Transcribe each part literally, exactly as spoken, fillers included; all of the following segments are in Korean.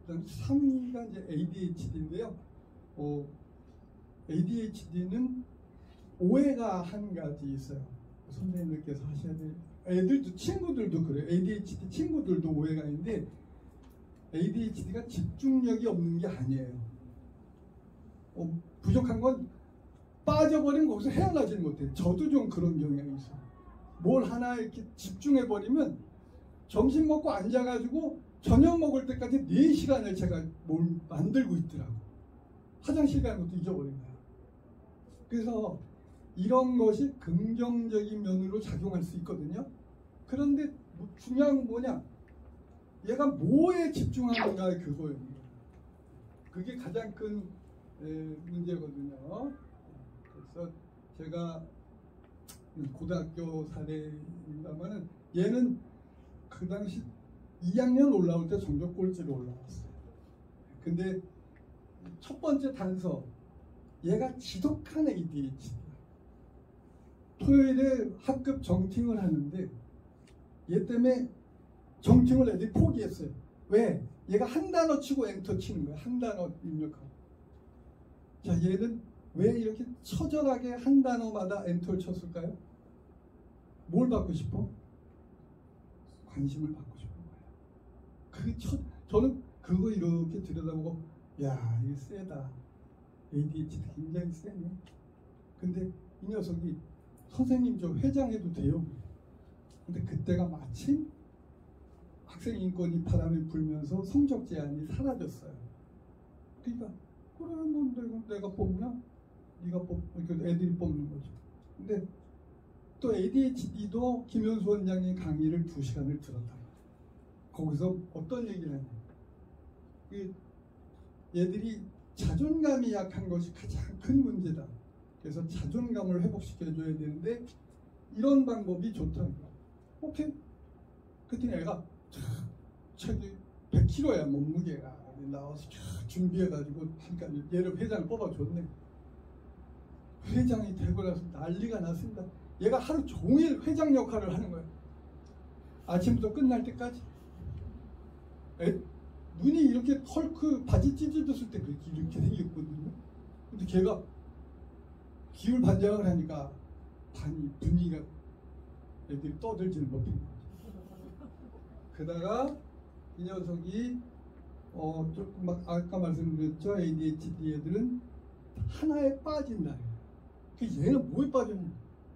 그다음 삼 위가 이제 에이디에이치디인데요. 어, 에이디에이치디는 오해가 한 가지 있어요. 선생님들께서 하셔야 될, 애들도 친구들도 그래요. 에이디에이치디 친구들도 오해가 있는데 에이디에이치디가 집중력이 없는 게 아니에요. 어, 부족한 건 빠져버리면 거기서 헤어나지는 못해요. 저도 좀 그런 경향이 있어요. 뭘 하나 이렇게 집중해버리면 점심 먹고 앉아가지고 저녁 먹을 때까지 네 시간을 제가 뭘 만들고 있더라고. 화장실 가는 것도 잊어버린 거야. 그래서 이런 것이 긍정적인 면으로 작용할 수 있거든요. 그런데 뭐 중요한 건 뭐냐? 얘가 뭐에 집중하는가 그거예요. 그게 가장 큰 에, 문제거든요. 그래서 제가 고등학교 사례입니다만은 얘는 그 당시 이 학년 올라올 때 전교 꼴찌로 올라왔어요. 근데 첫 번째 단서, 얘가 지독한 에이디에이치디야. 토요일에 학급 정팅을 하는데 얘 때문에 정팅을 애들이 포기했어요. 왜? 얘가 한 단어 치고 엔터 치는 거야. 한 단어 입력하고. 자, 얘는 왜 이렇게 처절하게 한 단어마다 엔터를 쳤을까요? 뭘 받고 싶어? 관심을 받고 싶은 거예요. 그 첫, 저는 그거 이렇게 들여다보고, 야, 이거 세다. 에이디에이치디 굉장히 세네. 근데 이 녀석이 선생님 저 회장해도 돼요. 근데 그때가 마침 학생 인권이 바람이 불면서 성적 제한이 사라졌어요. 그러니까 그래, 뭐 내가, 내가 뽑나? 네가 뽑, 애들이 뽑는 거죠. 근데 또 에이디에이치디도 김현수 원장님 강의를 두 시간을 들었다. 거기서 어떤 얘기를 했냐? 얘들이 자존감이 약한 것이 가장 큰 문제다. 그래서 자존감을 회복시켜줘야 되는데 이런 방법이 좋다는 거야. 오케이. 그랬더니 애가 책이 백 킬로그램야 몸무게가 나와서 준비해가지고 그러니까 얘를 회장을 뽑아줬네. 회장이 되고 나서 난리가 났습니다. 얘가 하루 종일 회장 역할을 하는 거야. 아침부터 끝날 때까지. 에? 눈이 이렇게 헐크 바지 찢어졌을 때 그렇게 이렇게 생겼거든요. 근데 걔가 기울 반장을 하니까 반이 분위기가 애들이 떠들지를 못한 거죠. 그러다가 이 녀석이 어 조금 막 아까 말씀드렸죠. 에이디에이치디 애들은 하나에 빠진다. 그 얘는 뭐에 빠졌냐?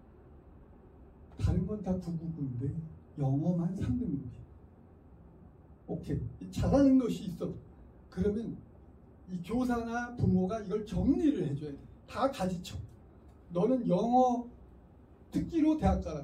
다른 건 다 구구구인데 영어만 삼 등급이야. 오케이. 잘하는 것이 있어. 그러면 이 교사나 부모가 이걸 정리를 해줘야 돼. 다 가지쳐. 너는 영어 특기로 대학 가라.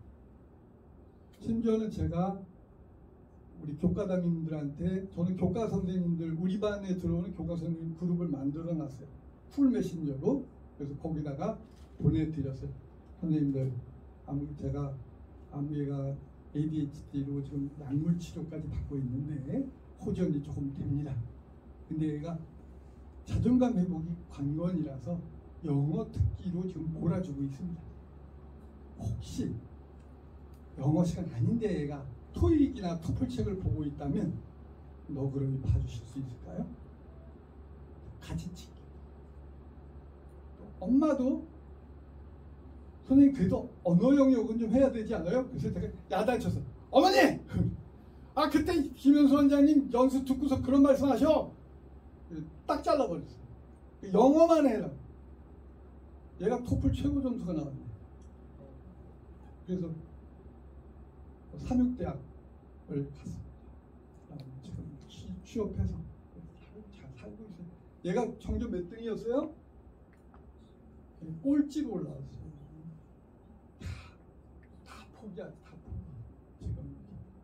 심지어는 제가 우리 교과담임들한테, 저는 교과 선생님들, 우리 반에 들어오는 교과 선생님 그룹을 만들어 놨어요. 풀 메신저로. 그래서 거기다가 보내드렸어요. 선생님들, 아무 제가 아무 얘가 에이디에이치디로 지금 약물 치료까지 받고 있는데 호전이 조금 됩니다. 근데 얘가 자존감 회복이 관건이라서 영어 특기로 지금 몰아주고 있습니다. 혹시 영어 시간 아닌데 얘가 토익이나 토플 책을 보고 있다면 너그러이 봐주실 수 있을까요? 같이 치기. 엄마도 선생님 그래도 언어 영역은 좀 해야 되지 않아요? 그래서 제가 야단쳐서 어머니! 아 그때 김현수 원장님 연수 듣고서 그런 말씀하셔. 딱 잘라버렸어요. 영어만 해라. 얘가 토플 최고 점수가 나왔네. 그래서 삼육대학을 갔습니다. 지금 취업해서 잘 살고 있어요. 얘가 전교 몇 등이었어요? 꼴찌로 올라왔어요. 다, 다 포기야, 다 포기. 지금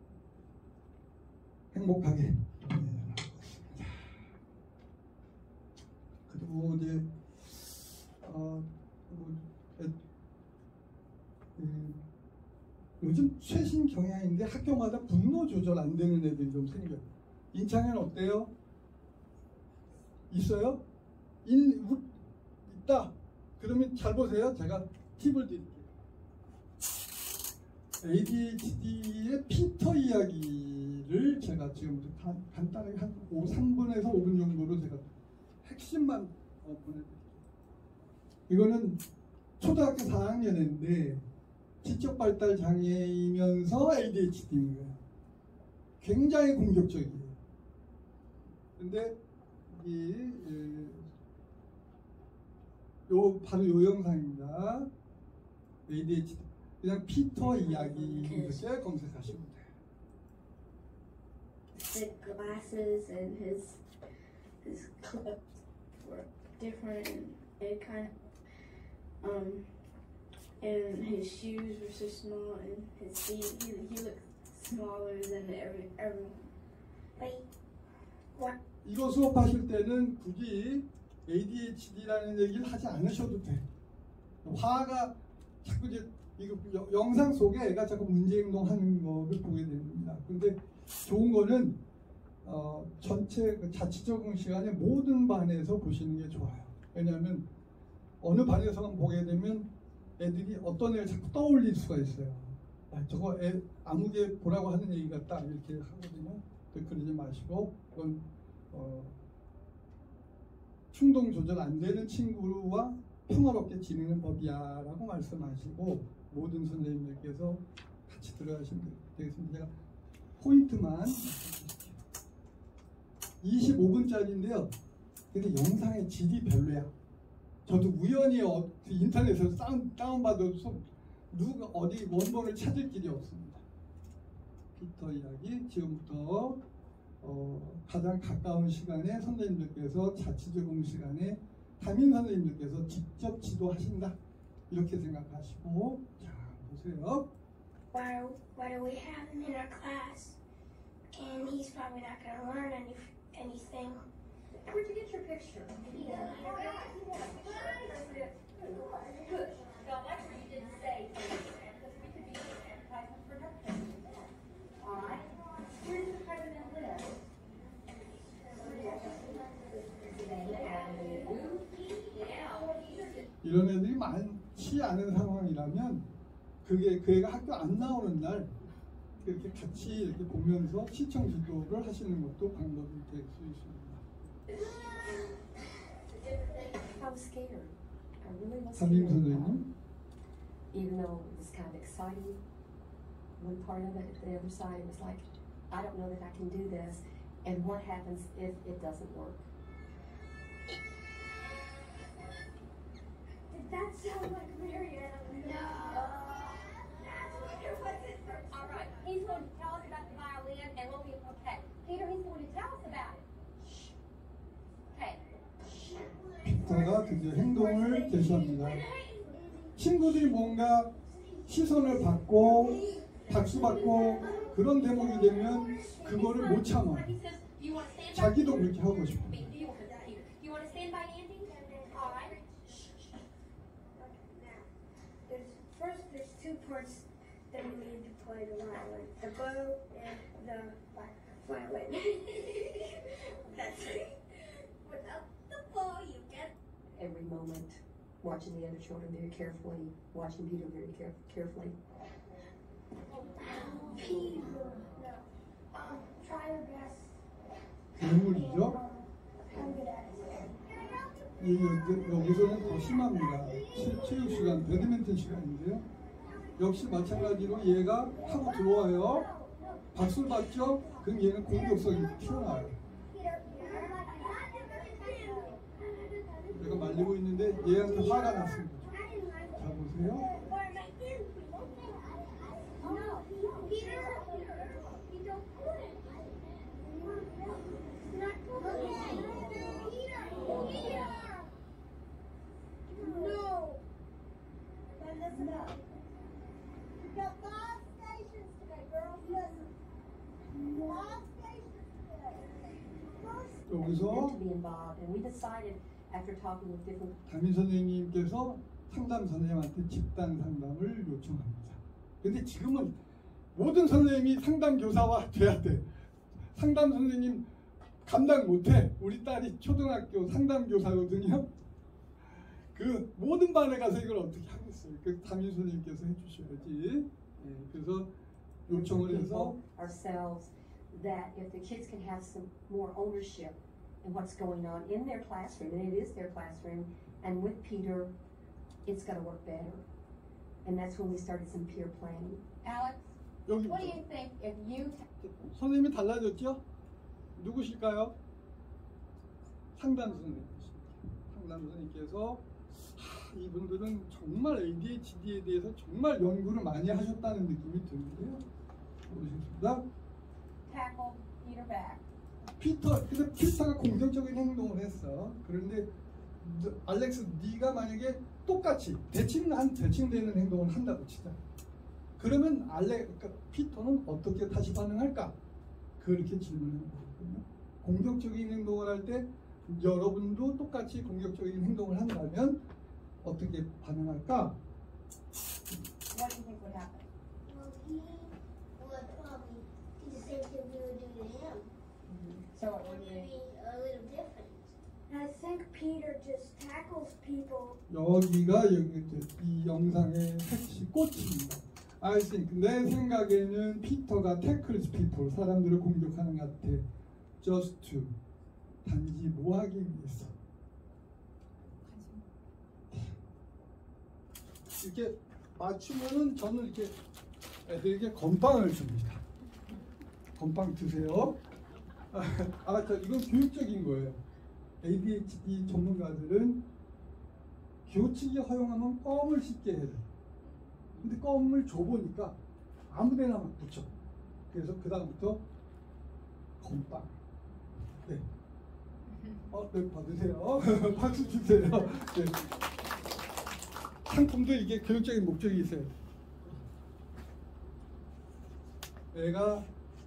행복하게. 네. 그리고 이제 어, 뭐, 에, 음, 요즘 최신 경향인데 학교마다 분노 조절 안 되는 애들이 좀 생겨요. 인창에는 어때요? 있어요? 인, 우, 있다. 그러면 잘 보세요. 제가 팁을 드릴게요. 에이디에이치디의 피터 이야기를 제가 지금 간단하게 한 삼 분에서 오 분 정도로 제가 핵심만 어, 보내드릴게요. 이거는 초등학교 사 학년인데 지적발달 장애이면서 에이디에이치디인 거예요. 굉장히 공격적이에요. 근데 이 예, 요 바로 요 영상입니다. 에이디에이치디 그냥 피터 이야기 이렇게 검색하시면 돼요. Thick glasses and his his clips were different and it kind of um and his shoes were so small and his feet he he looked smaller than every everyone. Wait, what? 이거 수업하실 때는 굳이 에이디에이치디라는 얘기를 하지 않으셔도 돼. 화가 자꾸 이제 이거 영상 속에 애가 자꾸 문제 행동하는 거를 보게 됩니다. 근데 좋은 거는 어, 전체 자치 적응 시간에 모든 반에서 보시는 게 좋아요. 왜냐하면 어느 반에서만 보게 되면 애들이 어떤 애를 자꾸 떠올릴 수가 있어요. 아, 저거 애 아무개 보라고 하는 얘기 같다 이렇게 하거든요. 그러지 마시고 그건 어, 충동 조절 안 되는 친구와 평화롭게 지내는 법이야 라고 말씀하시고 모든 선생님들께서 같이 들어가시면 되겠습니다. 제가 포인트만 이십오 분짜리인데요. 근데 영상의 질이 별로야. 저도 우연히 어, 인터넷에서 다운, 다운받아서 누가 어디 원본을 찾을 길이 없습니다. 피터 이야기 지금부터 어, 가장 가까운 시간에 선생님들께서 자치적응 시간에 담임 선생님들께서 직접 지도하신다 이렇게 생각하시고 자 보세요. Why why do we have him in our class? And he's probably not going to learn any anything. Where'd you get your picture? Yeah. Good. Now that's what you didn't say. Because we could be using advertisements for nothing. All right. Where does the president live? 이런 애들이 많지 않은 상황이라면 그게 그 애가 학교 안 나오는 날 이렇게 같이 이렇게 보면서 시청 지도를 하시는 것도 방법이 될 수 있습니다. I was scared. I really was 담임 scared. 선생님. Even though it was kind of exciting, one part of it, the other side, it was like, I don't know that I can do this. And what happens if it doesn't work? Did that sound like Mariana? No. That's what it was. All right, he's going to tell us about the violin and we'll be okay. Peter, he's going to tell us about it. Shh. Okay. 피터가 드디어 행동을 개시합니다. 친구들이 뭔가 시선을 받고 박수 받고 그런 대목이 되면 그거를 못 참아. 자기도 그렇게 하고 싶어. You want to stand by Andy? All right. There's, first, there's two parts that we need to play the violin: the bow and the violin. That's it. Without the bow, you get. Every moment, watching the other children very carefully, watching Peter very care carefully. Peter. No. Um, try your best. 괴물이죠. I'm good at it. 이, 여- 여기서는 더 심합니다. 체- 체육 시간, 배드민턴 시간인데요. 역시 마찬가지로 얘가 하고 들어와요. 박수를 받죠? 그럼 얘는 공격성이 튀어나와요. 내가 말리고 있는데 얘한테 화가 났습니다. 자 보세요. No. Then listen up. We've got five stations today, girls. Listen. Five stations today. First, And meant 여기서 to be involved, and we decided after talking with different 담임 선생님께서 상담 선생님한테 집단 상담을 요청합니다. 근데 지금은 모든 선생님이 상담 교사가 돼야 돼. 상담 선생님 감당 못해. 우리 딸이 초등학교 상담 교사거든요. 그 모든 반에 가서 이걸 어떻게 하겠어요. 그 담임 선생님께서 해주셔야지. 예, 그래서 요청을 해서 people ourselves that if the kids can have some more ownership in what's going on in their classroom, and it is their classroom, and with Peter, it's going to work better. And that's when we started some peer planning. Alex, 여기 what do you think if you 선생님이 달라졌죠? 누구실까요? 상담 선생님이십니다. 상담 선생님께서 하, 이분들은 정말 에이디에이치디에 대해서 정말 연구를 많이 하셨다는 느낌이 드는데요. 보시겠습니다. tackle Peter back? 피터, 근데 피터가 공격적인 행동을 했어. 그런데 너, 알렉스, 네가 만약에 똑같이 대칭한 대칭되는 행동을 한다고 치자. 그러면 알렉, 그러니까 피터는 어떻게 다시 반응할까? 그렇게 질문하는 거거든요. 공격적인 행동을 할 때 여러분도 똑같이 공격적인 행동을 한다면 어떻게 반응할까? What do you think would happen? Well, he would probably do the same thing we would do to him. So it would Only be be a little different. I think Peter just tackles people. 여기가 여기 이제 이 영상의 핵심 꽃입니다. I think 내 생각에는 피터가 tackles people 사람들을 공격하는 것 같아. Just to 단지 뭐 하기 위해서. 이렇게 맞추면은 저는 이렇게 애들에게 건빵을 줍니다. 건빵 드세요. 아, 저 이건 교육적인 거예요. 에이디에이치디 전문가들은 교칙이 허용하면 껌을 씹게 해요. 근데 껌을 줘보니까 아무데나 막 붙여. 그래서 그 다음부터 건빵. 네. 어, 네, 받으세요. 박수 주세요. 네. 상품도 이게 교육적인 목적이 있어요. 애가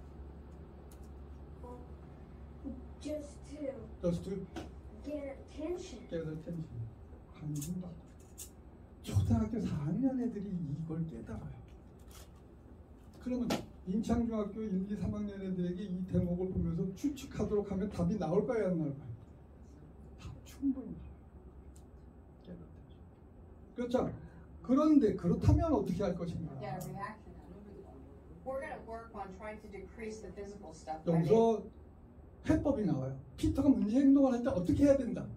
Just to just to get attention. get attention. 관심 받고. 초등학교 사 학년 애들이 이걸 깨달아요. 그러면 인창중학교 일, 이, 삼 학년 애들에게 이 대목을 보면서 추측하도록 하면 답이 나올까요, 안 나올까요? 답 충분히 나와요. get attention. 그렇죠? 그런데 그렇다면 어떻게 할 것인가? get a reaction. We're going to work on trying to decrease the physical stuff. by 여기서 해법이 나와요. 피터가 문제 행동을 할 때 어떻게 해야 된다?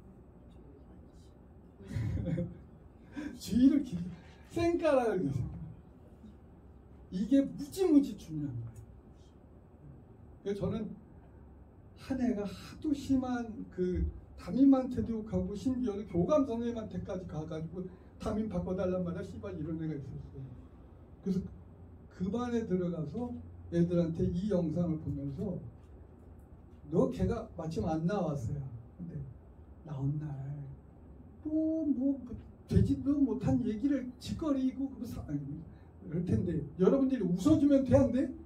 주의를 기, 쌩까라를 주세요. 이게 무지무지 중요한 거예요. 그래서 저는 한 해가 하도 심한 그 담임한테도 욕하고 심지어는 교감 선생님한테까지 가가지고 담임 바꿔달란 말이야. 씨발 이런 애가 있었어요. 그래서 그 반에 들어가서 애들한테 이 영상을 보면서 너 걔가 마침 안 나왔어요. 근데 나온 날 또 뭐 되지도 못한 얘기를 짓거리고 그거 사 그럴 텐데 여러분들이 웃어주면 돼 안 돼?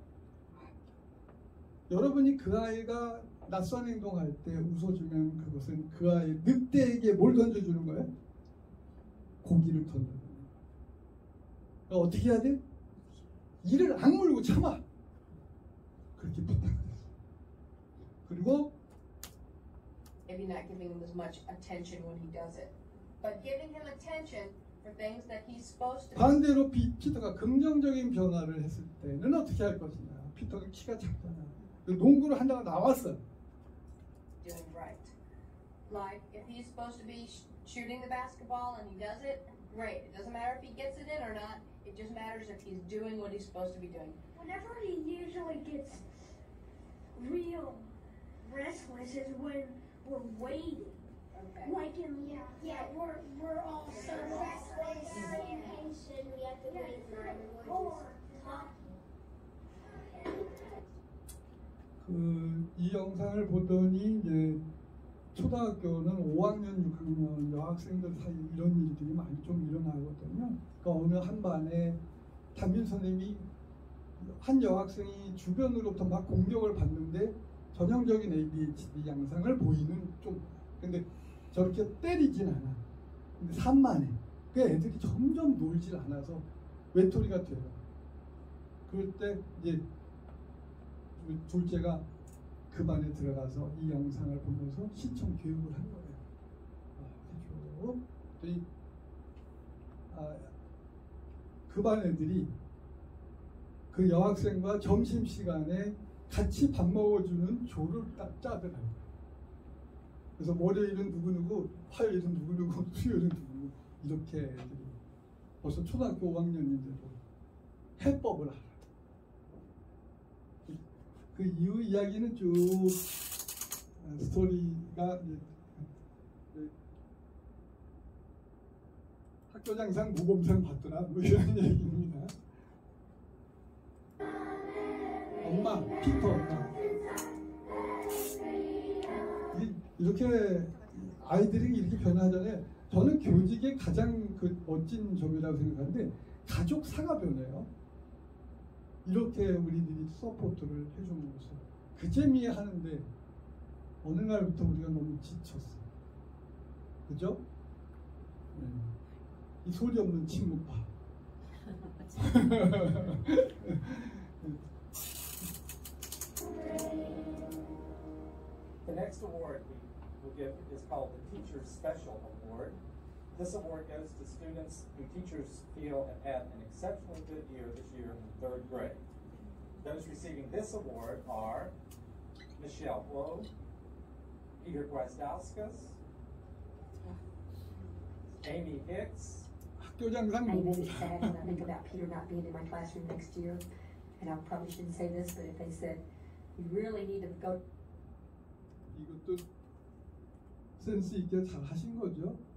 여러분이 그 아이가 낯선 행동할 때 웃어주면 그것은 그 아이 늑대에게 뭘 던져주는 거예요? 고기를 던져주는 거예요. 어떻게 해야 돼? 이를 악물고 참아. 그렇게 부탁을 했어요. 그리고 maybe not giving him as much attention when he does it, but giving him attention for things that he's supposed to. 반대로 피, 피터가 긍정적인 변화를 했을 때는 어떻게 할 것이냐. 피터가 키가 작잖아. 농구를 한다고 나왔어. Doing right. Like if he's supposed to be sh- shooting the basketball and he does it, great. It doesn't matter if he gets it in or not. It just matters if he's doing what he's supposed to be doing. Whenever he usually gets real restless is when we're waiting. Okay. Like in Yeah, yeah, we're we're all so restless. Patient, we have to wait for everyone Or to talk. 그 이 영상을 보더니 이제 초등학교는 오 학년, 육 학년 여학생들 사이 이런 일들이 많이 좀 일어나거든요. 그러니까 어느 한 반에 담임 선생님이 한 여학생이 주변으로부터 막 공격을 받는데 전형적인 에이디에이치디 양상을 보이는 좀 근데 저렇게 때리진 않아. 근데 산만해. 그 애들이 점점 놀질 않아서 외톨이가 돼요. 그럴 때 이제 둘째가 그 반에 들어가서 이 영상을 보면서 시청 교육을 한 거예요. 아, 그렇죠. 이, 아, 그 반 애들이 그 여학생과 점심시간에 같이 밥 먹어주는 조를 딱 짜더라고요. 그래서 월요일은 누구누구, 화요일은 누구누구, 수요일은 누구누구 이렇게 애들이 벌써 초등학교 오 학년인데도 해법을 알아요. 그 이후 이야기는 쭉 스토리가 이제 학교장상 모범상 받더라 뭐 이런 얘기입니다. 엄마, 피터 엄마. 이- 이렇게 아이들이 이렇게 변하잖아요. 저는 교직의 가장 그 멋진 점이라고 생각하는데 가족 사가 변해요. 이렇게 우리들이 서포트를 해주는 것은 그 재미에 하는데 어느 날부터 우리가 너무 지쳤어. 그죠? 네. 이 소리 없는 친구파. The next award we will give is called the Teacher's Special Award. This award goes to students who teachers feel have had an exceptionally good year this year in third grade. Those receiving this award are Michelle Blow, Peter Gwiazdowskis, Amy Hicks, 학교장상 I even 모범상. get sad when I think about Peter not being in my classroom next year. And I probably shouldn't say this, but if they said, you really need to go 이것도 센스 있게 잘 하신 거죠.